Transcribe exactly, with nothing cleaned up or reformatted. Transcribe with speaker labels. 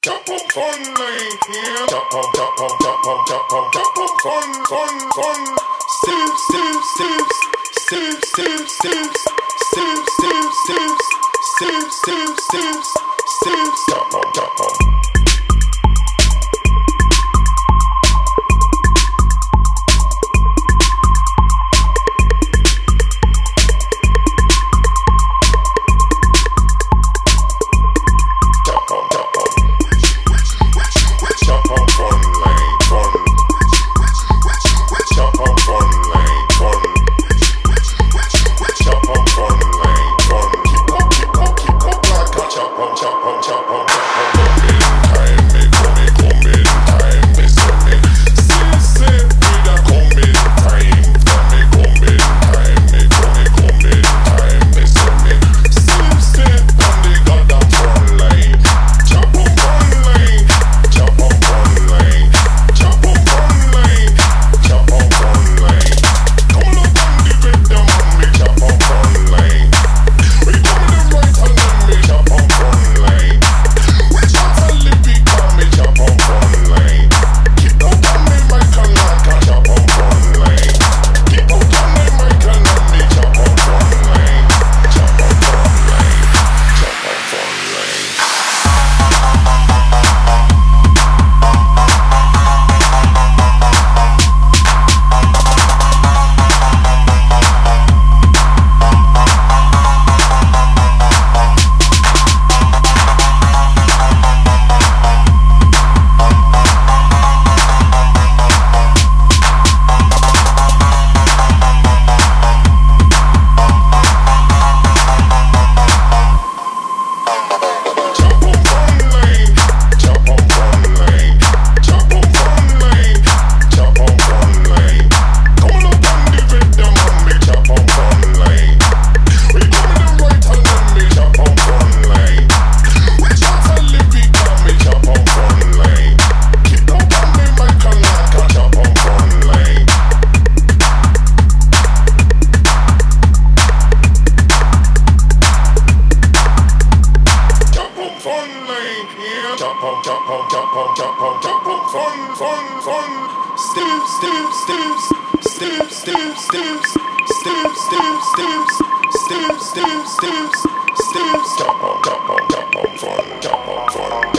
Speaker 1: Chop up fun lane, yeah. Chop up, chop up, chop up, chop up, chop up fun, fun, fun. Steve, Steve, Steve, Steve, Steve, Steve, Steve, Steve, Steve, Steve, Steve, Steve, Steve, chop up, chop up. Chop on, chop on, chop on, chop on, chop on, fun, fun, fun. Steve, Steve, Steve, Steve, Steve, Steve, Steve, Steve, Steve, Steve, Steve, Steve, Steve, chop on, chop on, chop on, fun, chop on, fun.